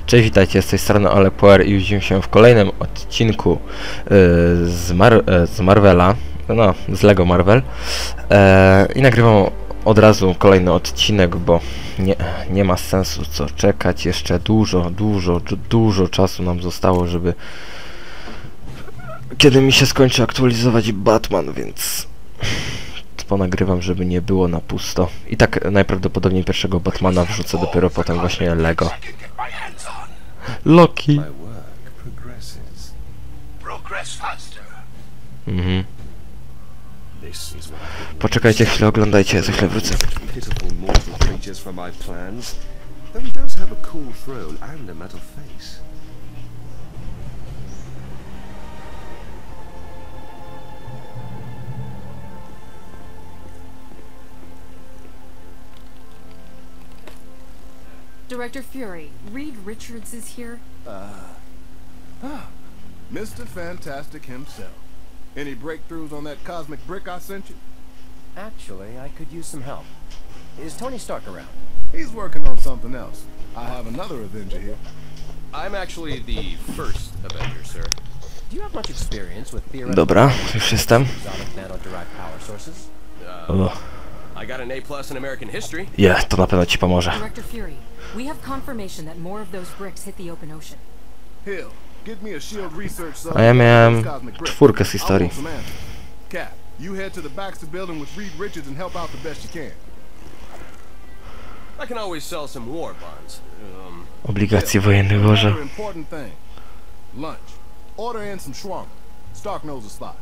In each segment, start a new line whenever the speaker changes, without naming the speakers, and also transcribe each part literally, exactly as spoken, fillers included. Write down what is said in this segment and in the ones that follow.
Cześć, witajcie, z tej strony Olek Power i widzimy się w kolejnym odcinku yy, z, Mar yy, z Marvela, no, z Lego Marvel. Yy, I nagrywam od razu kolejny odcinek, bo nie, nie ma sensu co czekać. Jeszcze dużo, dużo, dużo czasu nam zostało, żeby... Kiedy mi się skończy aktualizować Batman, więc... ponagrywam, żeby nie było na pusto. I tak najprawdopodobniej pierwszego Batmana wrzucę dopiero potem właśnie Lego. Loki. Mhm. Poczekajcie chwilę, oglądajcie, za chwilę wrócę.
Director Fury, Reed Richards is here.
Uh, ah, Mister Fantastic himself. Any breakthroughs on that cosmic brick I sent you?
Actually, I could use some help. Is Tony Stark around?
He's working on something else. I have another Avenger here.
I'm actually the first Avenger, sir.
Do you have much experience with theoretical
Dobra, już jestem.
exotic nano-derived power sources?
Uh,
O,
I got an A plus in American history.
je, to na pewno ci pomoże.
Director Fury, we have confirmation that more of those bricks hit the open ocean.
Hill, get me a shield research sub-
A ja miałem
cosmic brick.
czwórkę z
I
historii.
want some answers. Cap, you head to the Baxter building with Reed Richards and help out the best you can.
I can always sell some war bonds. Um,
Obligacje wojenne Boże.
Another important thing. Lunch. Order in some shawarma. Stark knows the spot.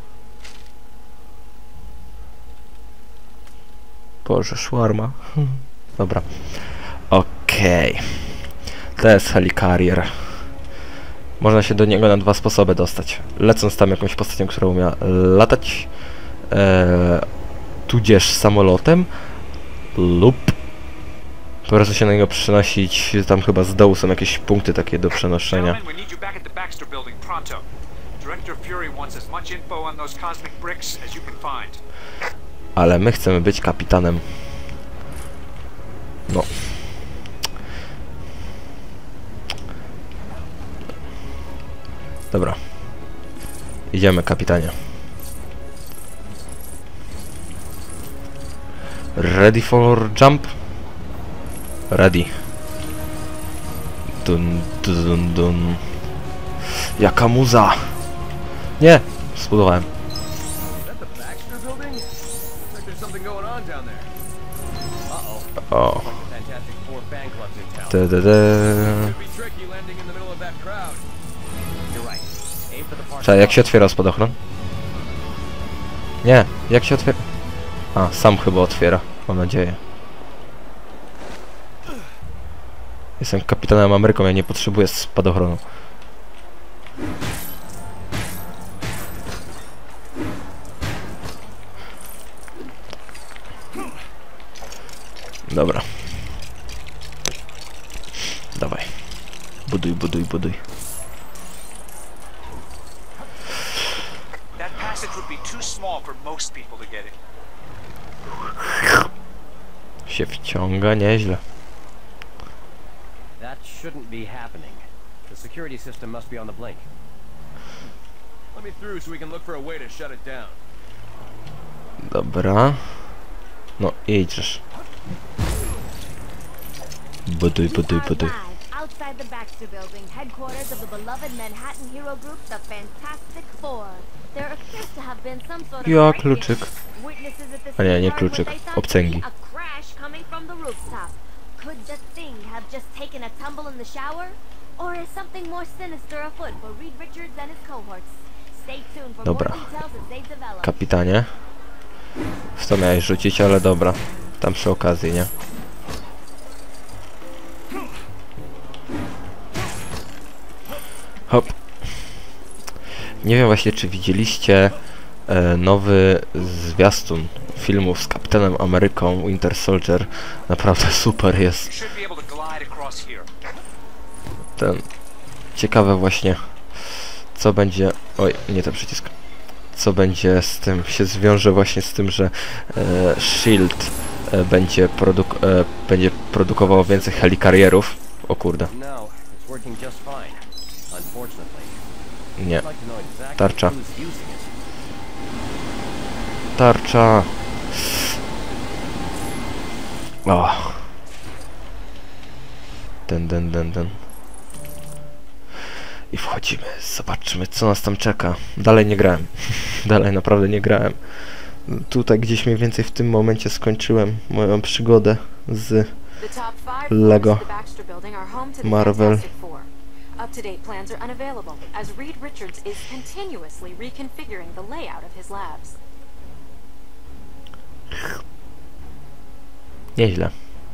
Boże, szwarma. Dobra. Okej. Okay. To jest Helicarrier. Można się do niego na dwa sposoby dostać. Lecąc tam jakąś postacią, która umie latać, e, tudzież samolotem, lub po prostu się na niego przenosić. Tam chyba z dołu są jakieś punkty takie do przenoszenia.
Gentlemen, we need you back at the Baxter building pronto. Director Fury wants as much info on those cosmic bricks as you can find.
Ale my chcemy być kapitanem. No. Dobra. Idziemy, kapitanie. Ready for jump? Ready. Dun, dun, dun. Jaka muza! Nie! Spudowałem.
is that the Baxter building? Looks like there's something going on down there. Uh-oh.
O.
Like the Fantastic Four fan clubs in town.
Te, te, te.
Could be tricky landing in the middle of that crowd.
You're right. Aim for the park.
Czekaj, jak się otwiera spadochron? Nie, jak się otwiera? A, sam chyba otwiera, mam nadzieję. Jestem kapitanem Ameryką, ja nie potrzebuję spadochronu. Dobra. Dawaj. Buduj, buduj, buduj.
That passage would be too small for most people to get in.
Się wciąga nieźle.
That shouldn't be happening. The security system must be on the blink.
Let me through so we can look for a way to shut it down.
Dobra. No idziesz. Buduj, buduj, buduj.
Outside the Baxter building, headquarters of the beloved Manhattan hero group, the Fantastic Four. There appears to have been some sort of
Ja,
break-in.
kluczyk.
Witnesses at the
A nie,
scene
nie
heard
kluczyk,
what they thought to
obcęgi.
be a crash coming from the rooftop. Could the thing have just taken a tumble in the shower? Or is something more sinister afoot for Reed Richards and his cohorts? Stay tuned for
Dobra.
more details as they develop.
Kapitanie. W to miałeś rzucić, ale dobra. Tam przy okazji, nie? Hop. Nie wiem właśnie, czy widzieliście e, nowy zwiastun filmów z Kapitanem Ameryką Winter Soldier. Naprawdę super jest.
You should be able to glide across here.
Ten... Ciekawe właśnie, co będzie... Oj, nie ten przycisk. Co będzie z tym, się zwiąże właśnie z tym, że e, Shield e, będzie, produk e, będzie produkował więcej helikarierów. O kurde.
No, working just fine. Unfortunately.
Nie.
I'd like to know exactly
Tarcza.
who's using it.
Tarcza. O. Ten, ten, ten, ten. I wchodzimy. Zobaczymy, co nas tam czeka. Dalej nie grałem. Dalej naprawdę nie grałem. Tutaj gdzieś mniej więcej w tym momencie skończyłem moją przygodę z Lego Marvel.
Up-to-date plans are unavailable, as Reed Richards is continuously reconfiguring the layout of his labs.
Nieźle.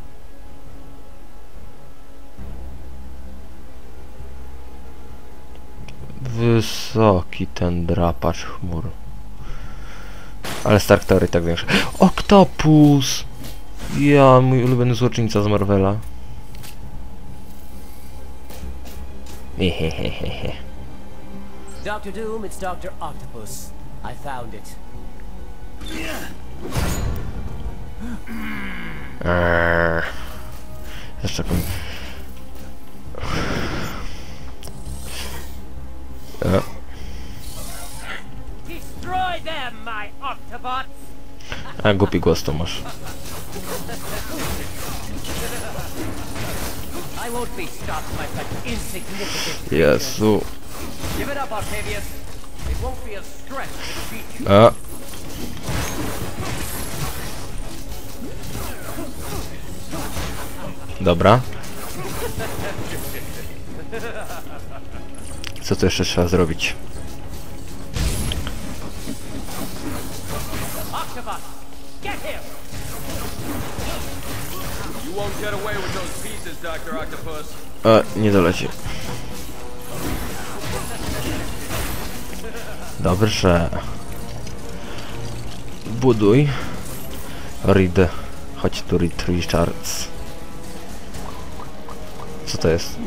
Wysoki ten drapacz chmur. Ale Stark Tower i tak większy. Oktopus! Ja, mój ulubiony złoczyńca z Marvela. Hehehehe.
Doctor Doom, it's Doctor Octopus. I found it.
Eee. Jeszcze taką... E.
Destroy them, my Octobots!
A głupi głos to masz.
I won't be stopped by such insignificant.
Jezu.
Give it up, Octavius. It won't be a stretch to defeat you.
A. Dobra. Co tu jeszcze trzeba zrobić?
Octobot, get him!
You won't get away with those pieces, Doctor Octopus.
E, nie doleci. Dobrze. Buduj. Reed. Chodź tu, Reed Richards. Co to jest?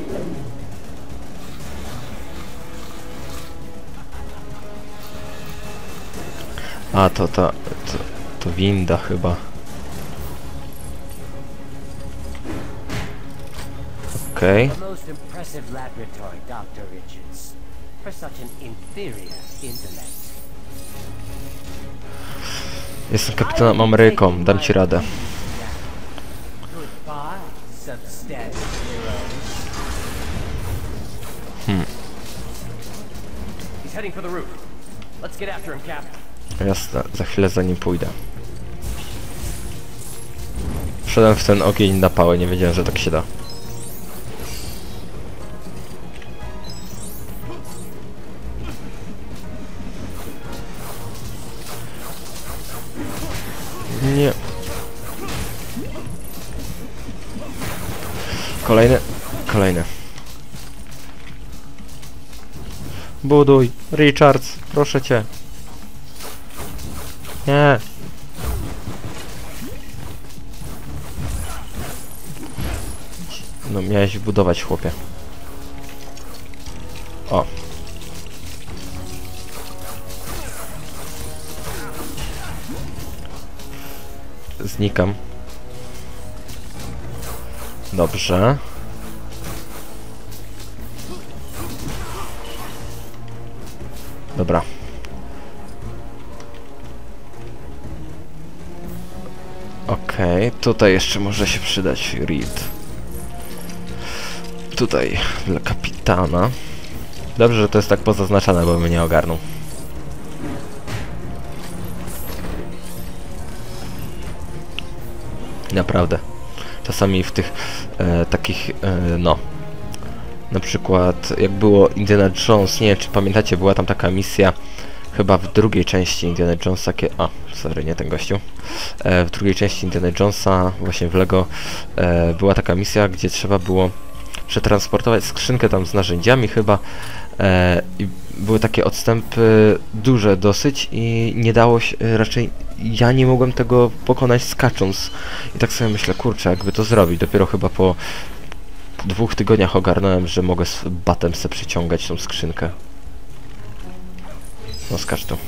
A, to ta... To, to winda chyba. Okej. Okay.
The most impressive laboratory, Doctor Richards. For such an inferior intellect.
Jestem kapitanem Ameryką, dam ci radę.
Goodbye, substandard heroes.
Hmm.
He's heading for the roof. Let's get after him, Cap.
Jasne, za chwilę za nim pójdę. Wszedłem w ten ogień na pałę, nie wiedziałem, że tak się da. Nie. Kolejny. Kolejny. Buduj. Richards, proszę cię. Nie. No miałeś budować, chłopie. O. Znikam. Dobrze. Dobra. Okej, okay, tutaj jeszcze może się przydać Reed. Tutaj dla kapitana. Dobrze, że to jest tak pozaznaczane, bo bym nie ogarnął. Naprawdę. Czasami w tych e, takich, e, no, na przykład jak było Indiana Jones, nie wiem czy pamiętacie, była tam taka misja, chyba w drugiej części Indiana Jonesa, a, sorry, nie ten gościu, e, w drugiej części Indiana Jonesa, właśnie w Lego, e, była taka misja, gdzie trzeba było przetransportować skrzynkę tam z narzędziami chyba, e, i były takie odstępy duże dosyć i nie dało się, raczej ja nie mogłem tego pokonać skacząc. I tak sobie myślę, kurczę, jakby to zrobić. Dopiero chyba po dwóch tygodniach ogarnąłem, że mogę z batem se przyciągać tą skrzynkę. No skacz tu.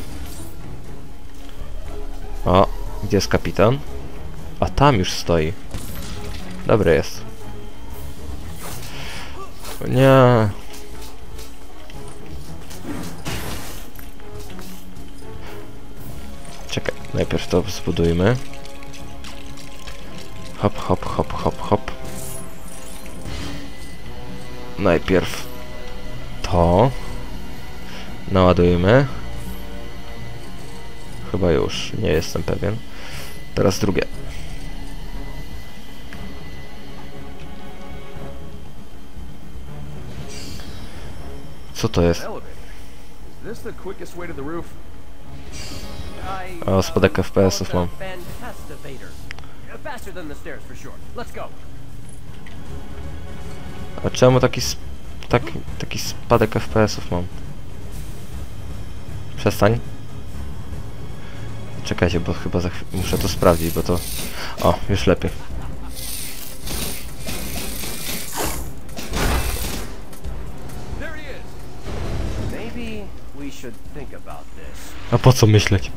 O, gdzie jest kapitan? A tam już stoi. Dobry jest. Nie. Czekaj, najpierw to zbudujmy. Hop, hop, hop, hop, hop. Najpierw to naładujmy. Chyba już, nie jestem pewien. Teraz drugie. Co to jest? O, spadek F P S-ów mam. A czemu taki sp taki, taki spadek F P S-ów mam? Przestań. Czekajcie, bo chyba za muszę to sprawdzić, bo to... O, już lepiej. A po co myśleć?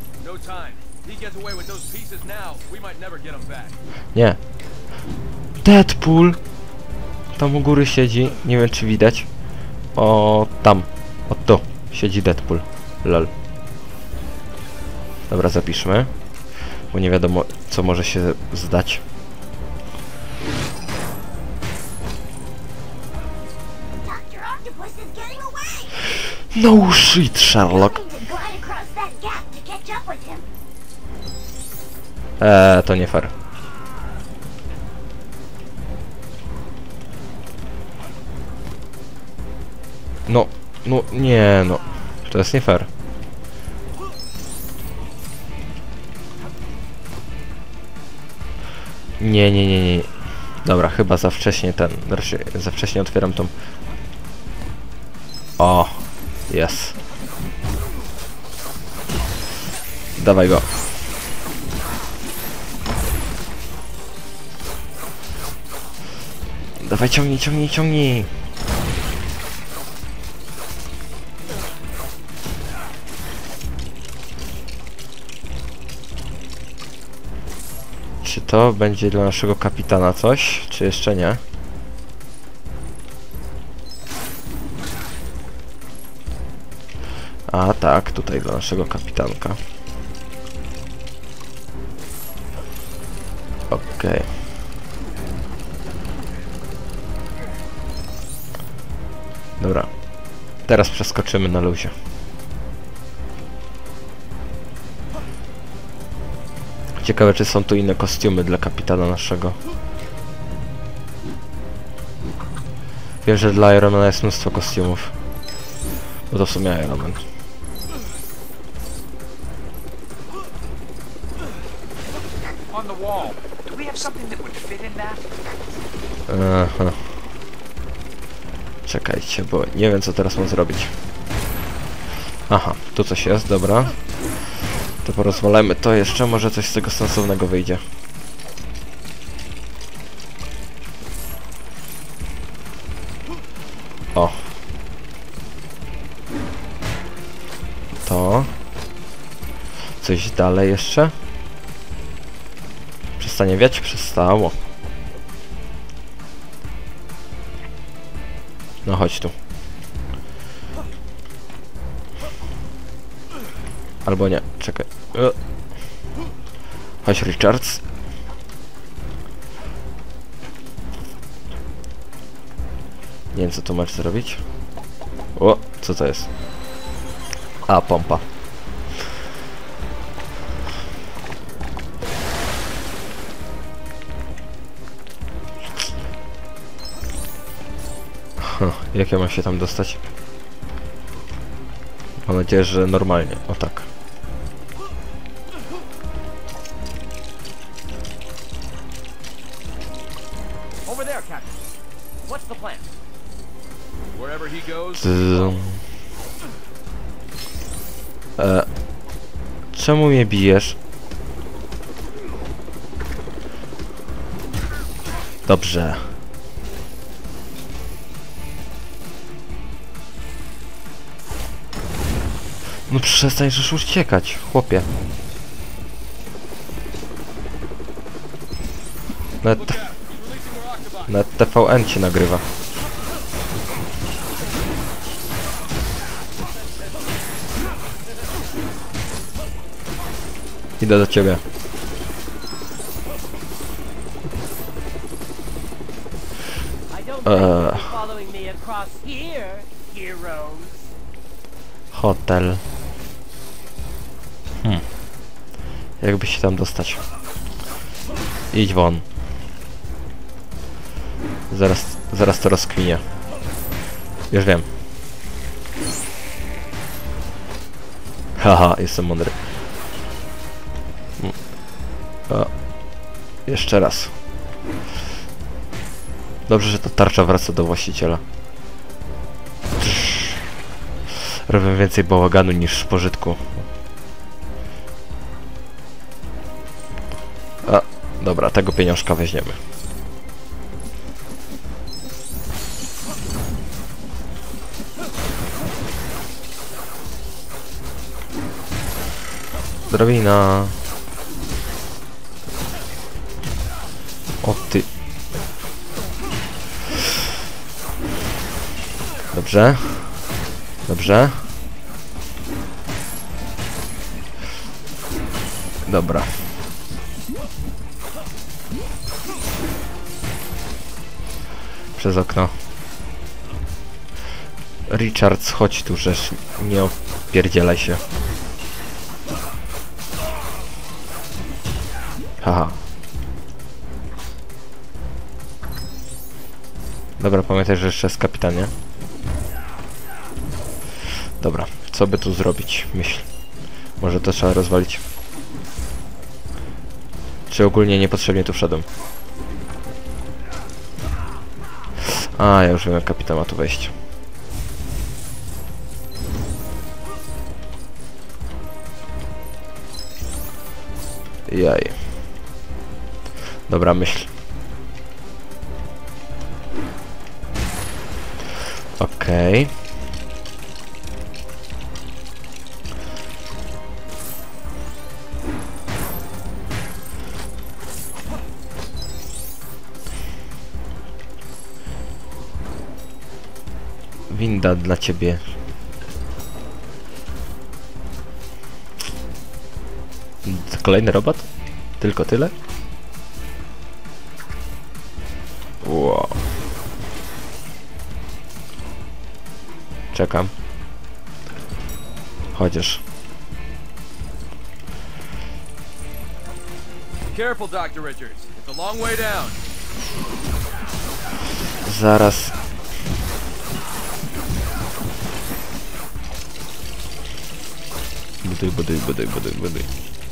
Nie. Deadpool! Tam u góry siedzi, nie wiem czy widać. O, tam. O to siedzi Deadpool. Lol. Dobra, zapiszmy. Bo nie wiadomo co może się zdać. No shit, Sherlock. Eee, to nie fair. No, no, nie, no. To jest nie fair. Nie, nie, nie, nie. Dobra, chyba za wcześnie ten... Znaczy, za wcześnie otwieram tą... O, jest. Dawaj go. Dawaj, ciągnij, ciągnij, ciągnij. Czy to będzie dla naszego kapitana coś, czy jeszcze nie? A tak, tutaj dla naszego kapitanka. Okej. Okay. Dobra. Teraz przeskoczymy na luzie. Ciekawe, czy są tu inne kostiumy dla kapitana naszego. Wiem, że dla Ironmana jest mnóstwo kostiumów. Bo to w sumie Iron Man.
On the wall. Do we have something that would fit in that?
Aha. Czekajcie, bo nie wiem co teraz mam zrobić. Aha, tu coś jest, dobra. To porozwalajmy to jeszcze, może coś z tego sensownego wyjdzie. O. To. Coś dalej jeszcze. Przestanie wiać? Przestało. No chodź tu. Albo nie, czekaj. Chodź Richards. Nie wiem co tu masz zrobić. O, co to jest? A, pompa. Huh, jak ja mam się tam dostać? Mam nadzieję, że normalnie. O tak.
Over there, Captain. What's the plan? Wherever he goes.
E, czemu mnie bijesz? Dobrze. No przestań już uciekać, chłopie. Nawet, nawet T V N cię nagrywa. Idę do ciebie.
I don't
Uh.
think you're following me across here, heroes.
Hotel. Hmm. Jakby się tam dostać? Idź won. Zaraz, zaraz to rozkminię. Już wiem. Haha, jestem mądry. Hmm. O. Jeszcze raz. Dobrze, że ta tarcza wraca do właściciela. Robię więcej bałaganu niż pożytku. A, dobra, tego pieniążka weźmiemy. Drabina. O ty. Dobrze. Dobrze. Dobra. Przez okno. Richards, chodź tu, żeż nie opierdzielaj się. Haha. Dobra, pamiętaj, że jeszcze jest kapitan, nie? Dobra, co by tu zrobić? Myśl. Może to trzeba rozwalić? Czy ogólnie niepotrzebnie tu wszedłem? A, ja już wiem, jak kapitan ma tu wejść. Jaj. Dobra, myśl. Okej. Okay. Winda dla ciebie. Kolejny robot? Tylko tyle? Wow. Czekam. Chociaż.
Careful, doctor Richards. It's a long way down.
Zaraz. Buduj, buduj, buduj, buduj, buduj.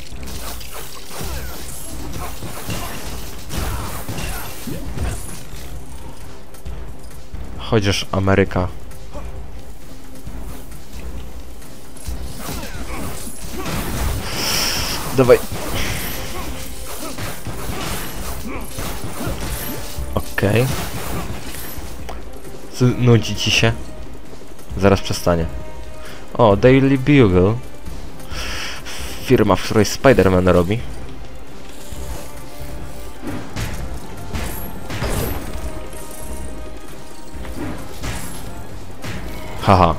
Chociaż Ameryka. Dawaj. Okej. Okay. Nudzi ci się? Zaraz przestanie. O, Daily Bugle. Firma, w której Spider-Man robi. Haha.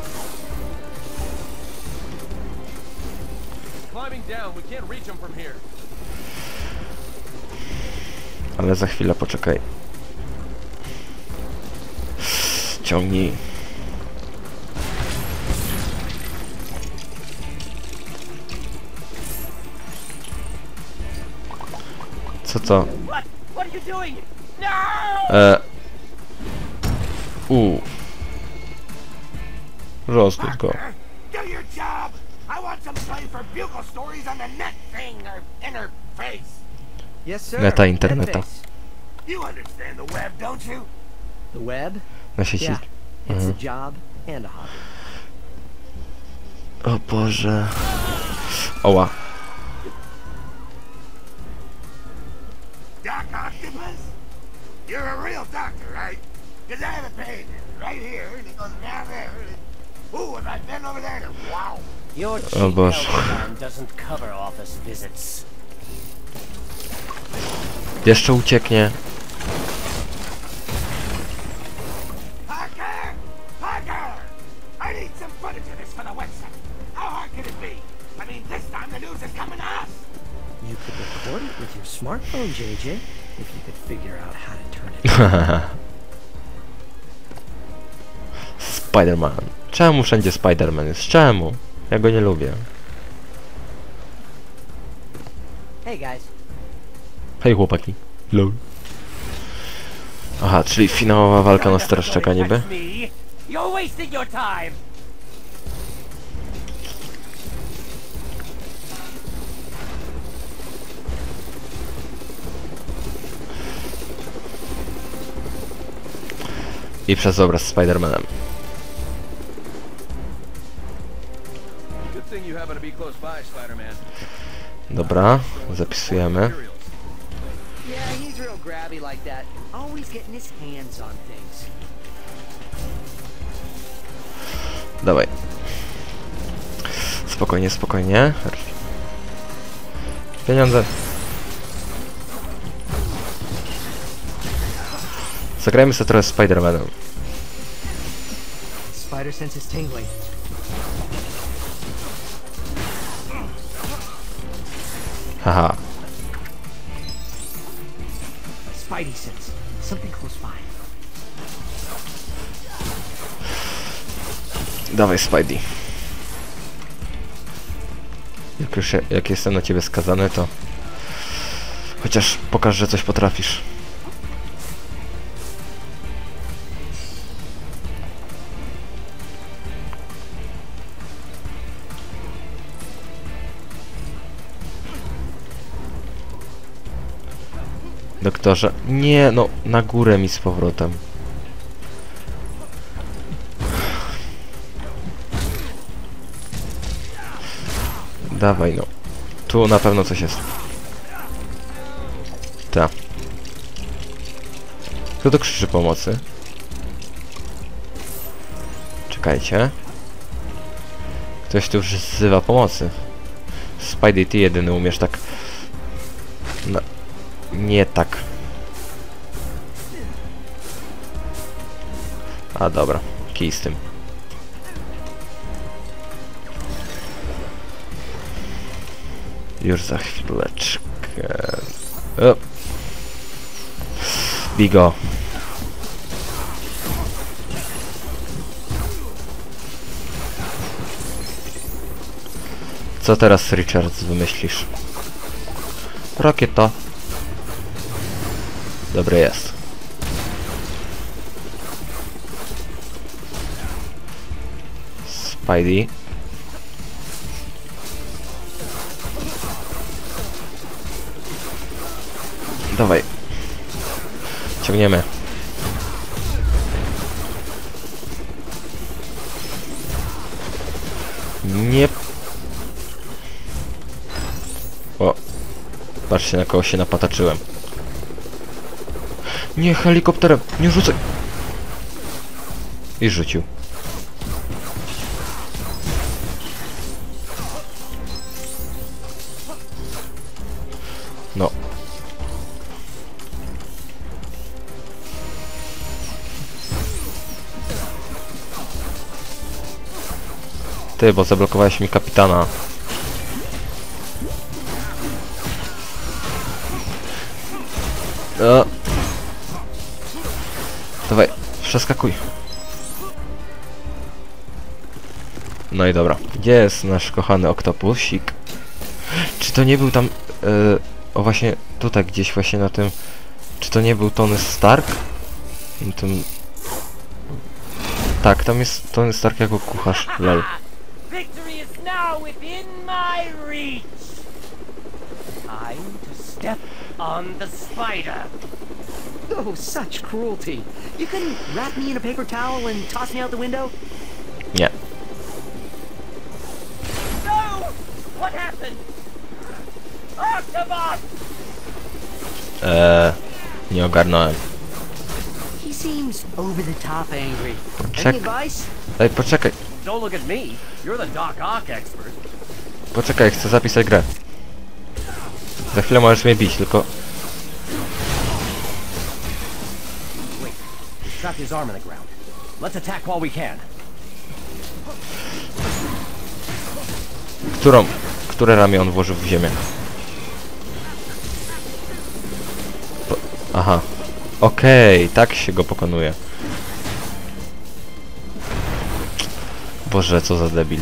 Ale za chwilę poczekaj. Ciągnij. Co to? E. U. Rozgód go. Meta interneta. Na sieci. Mhm. O Boże. Oła.
Doc Octopus? You're a real doctor, right? Because I have a pain right here, and it goes down there. Ooh, and I've been over there, and wow.
Your
Oh, boss.
cheap doesn't cover office visits.
Jeszcze ucieknie.
Parker! Parker! I need some footage of this for the website. How hard can it be? I mean, this time the news is coming to us.
your smartphone, J J, if you could figure out how to turn it.
Spider-Man. Czemu wszędzie Spider-Man jest? Czemu? Ja go nie lubię.
Hey guys.
Hej chłopaki. Lol. Aha, czyli finałowa walka nas teraz czeka niby.
You're wasting your time.
I przez obraz z Spider-Manem.
Good thing you happen to be close by, Spider-Man.
Dobra, zapisujemy.
Yeah, he's real grabby like that. Always getting his hands on things.
Dawaj. Spokojnie, spokojnie. Pieniądze. Zagrajmy sobie trochę z Spider-Manem.
Spider sense is tingling.
Haha.
Spidey sense. Something close by.
Dawaj Spidey. Jak już jak jestem na ciebie skazany, to chociaż pokaż, że coś potrafisz. Doktorze, nie, no na górę mi z powrotem. Dawaj no. Tu na pewno coś jest. Ta. Kto to krzyczy pomocy? Czekajcie. Ktoś tu już wzywa pomocy. Spidey, ty jedyny umiesz tak... No. Nie tak. A dobra, kij z tym. Już za chwileczkę. O. Bigo. Co teraz, Richards, wymyślisz? Rakieta. Dobry jest. Spidey. Dawaj. Ciągniemy. Nie. O. Patrzcie, na kogo się napataczyłem. Nie, helikopterem. Nie rzucaj. I rzucił. No. Ty, bo zablokowałeś mi kapitana. O. Dawaj, przeskakuj. No i dobra. Gdzie jest nasz kochany oktopusik? Czy to nie był tam... Yy, o właśnie tutaj gdzieś właśnie na tym... Czy to nie był Tony Stark? Na tym... Tak, tam jest Tony Stark jako kucharz. Lol.
Victory is now within my reach. Time to step on the spider. Oh, such cruelty. You couldn't wrap me in a paper towel and toss me out the window?
Nie.
No! What happened? Octobot!
Eee, nie ogarnąłem.
He seems over the top angry.
Czek-
Any advice?
Ej, poczekaj.
Don't look at me. You're the Doc Ock expert.
Poczekaj, chcę zapisać grę. Za chwilę możesz mnie bić, tylko...
Wait, he's trapped his arm in the ground. Let's attack while we can.
Którą... Które ramię on włożył w ziemię? Aha. Okej, okay, tak się go pokonuje. Boże, co za debil.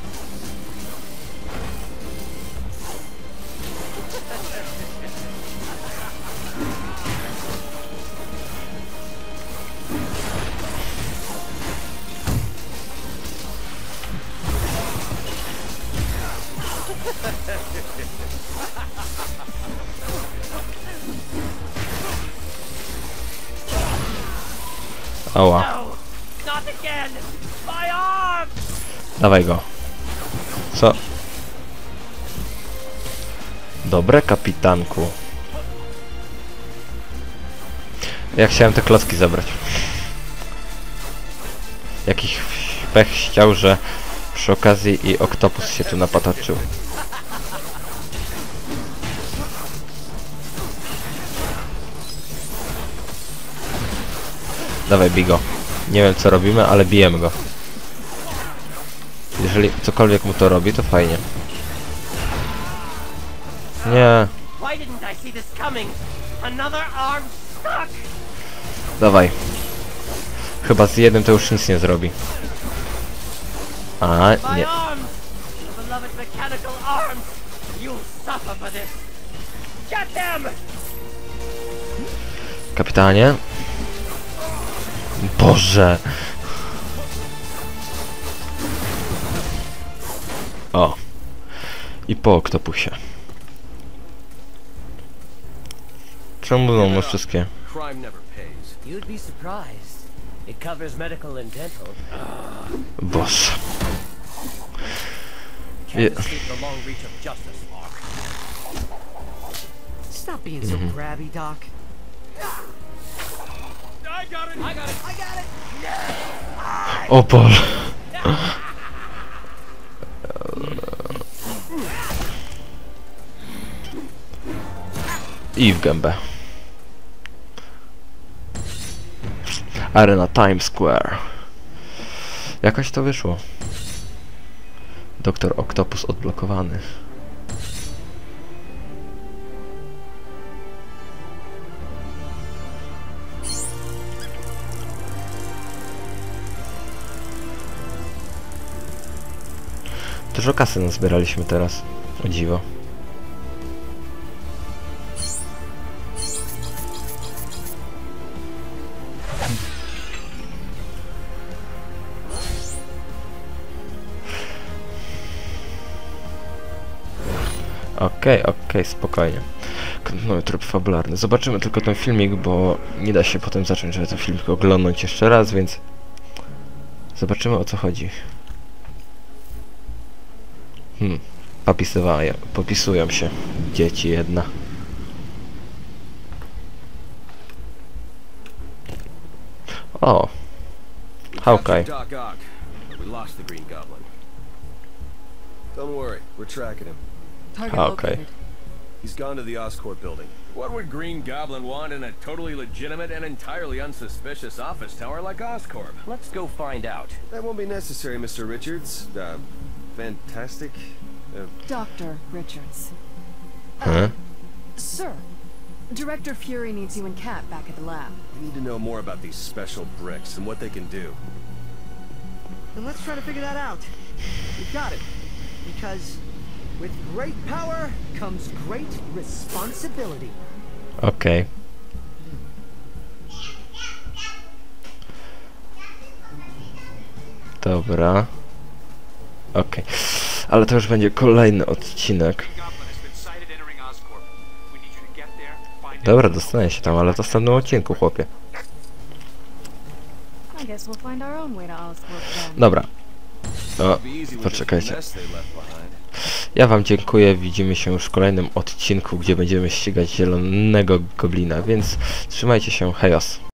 Oła. Dawaj go. Co? Dobre, kapitanku. Ja chciałem te klocki zabrać. Jakiś pech chciał, że przy okazji i Oktopus się tu napatoczył. Dawaj, bij go. Nie wiem co robimy, ale bijemy go. Jeżeli cokolwiek mu to robi, to fajnie. Nie. Dawaj. Chyba z jednym to już nic nie zrobi. A, nie. Kapitanie. Boże. O. I po Oktopusie. Czemu no masz wszystkie?
You'd be surprised. It covers medical and dental.
Boże.
Can't escape the long reach of justice, Mark. Stop being so grabby, Doc.
I got it! I got it! I got it!
O Boże. I w gębę. Arena Times Square. Jakoś to wyszło. Doktor Oktopus odblokowany. Dużo kasy nazbieraliśmy teraz. O dziwo. Okej, okay, okej, okay, spokojnie. Kontynuuję tryb fabularny. Zobaczymy tylko ten filmik, bo nie da się potem zacząć, żeby ten filmik oglądać jeszcze raz, więc zobaczymy, o co chodzi. Hmm, popisywają, popisują się dzieci jedna. O, Hawkeye.
We lost the Green Goblin. Don't worry, we're tracking him.
Target
Okay.
located.
He's gone to the Oscorp building. What would Green Goblin want in a totally legitimate and entirely unsuspicious office tower like Oscorp?
Let's go find out.
That won't be necessary, Mister Richards. Uh, fantastic. Uh,
Doctor Richards.
Huh?
Sir, Director Fury needs you and Cat back at the lab.
we need to know more about these special bricks and what they can do.
Then let's try to figure that out. We've got it. Because with great power comes great responsibility.
Okej. Okay. Dobra. Okej. Okay. Ale to już będzie kolejny odcinek. Dobra, dostanę się tam, ale to w następnym odcinku, chłopie. Dobra. O, poczekajcie. Ja wam dziękuję, widzimy się już w kolejnym odcinku, gdzie będziemy ścigać zielonego goblina, więc trzymajcie się, hejos.